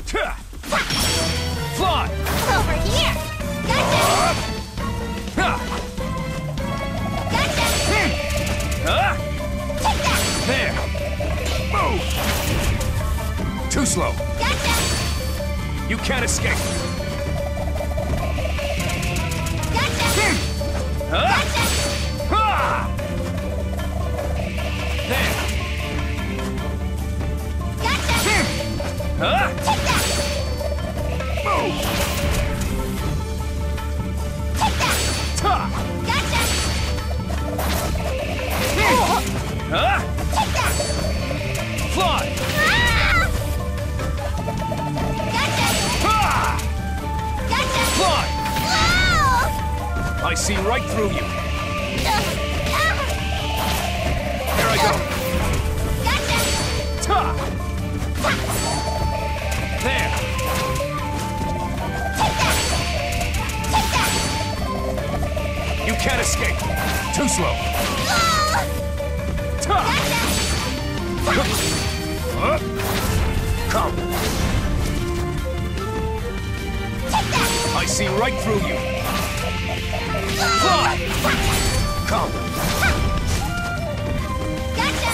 Fly! Over here! Gotcha! Gotcha! Take that! There! Move! Too slow! Gotcha! You can't escape! Gotcha! Gotcha! There! Gotcha! Take that! Move! Take that! Gotcha! Take that! Fly! Gotcha! Gotcha! Fly! Whoa! I see right through you! Here I go! Gotcha! There! Take that! Take that! You can't escape! Too slow! Gotcha! Come! Take that! I see right through you! Fly! Come! Gotcha!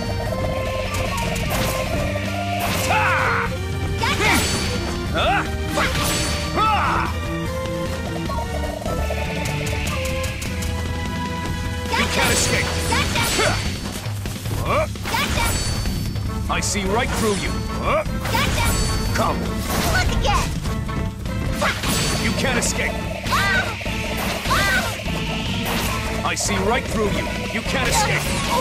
Ah! Gotcha! Ah! You can't escape! Gotcha! Gotcha! I see right through you! Gotcha! Come! Look again! You can't escape! I see right through you! You can't escape!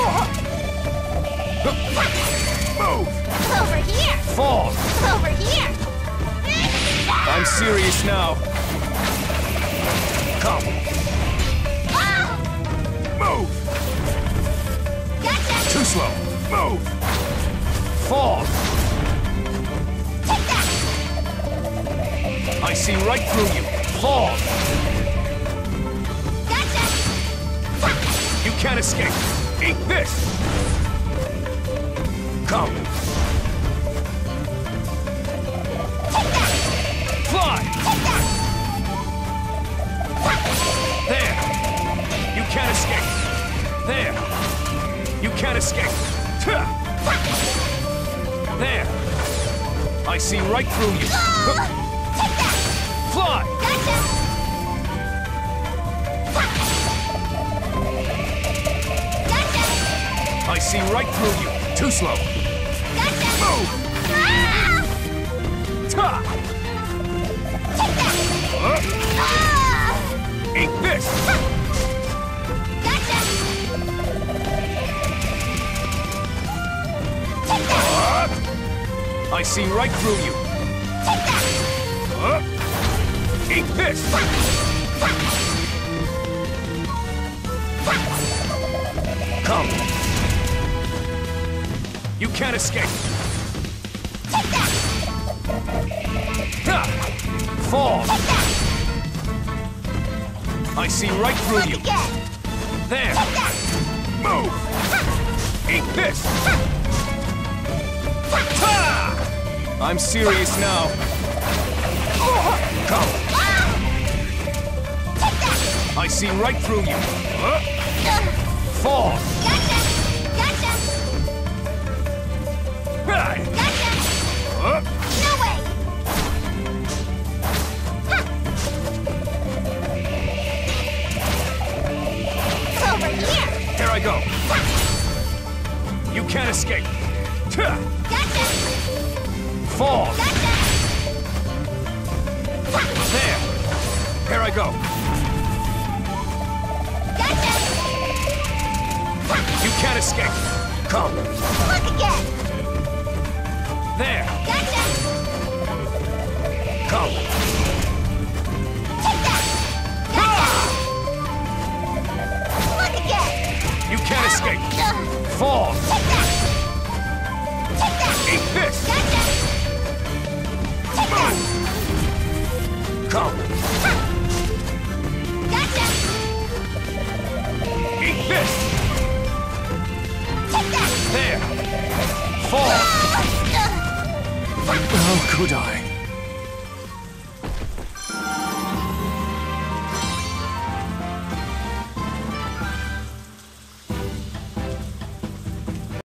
Move! Over here! Fall! Over here! I'm serious now! Come! Move! Gotcha! Too slow! Move! Fall! Take that! I see right through you! Fall! Gotcha! You can't escape! Eat this! Come! Take that! Fly! Take that! There! You can't escape! There! You can't escape! There! I see right through you! Take that! Fly! Gotcha! Gotcha! I see right through you! Too slow! Gotcha! Move! Ta! Take that! Eat this! Gotcha! Take that! I see right through you! Take that! Eat this! Come! You can't escape! Take that! Fall! Take that! I see right through Look you! again! There! Take that! Move! Eat this! Ta! I'm serious now! Come! Take that! I see right through you! Fall! Gotcha! Gotcha! Hey! Gotcha! No way! Over here! Here I go! You can't escape! Gotcha! Fall! Gotcha! There! Here I go! Gotcha! You can't escape! Come! Look again! There! Gotcha! Come! Take that! Look again! You can't escape! Fall! Take that! Take that! Eat this! Gotcha! Take that! Come! Gotcha! Eat this! Take that! There! Fall! How could I?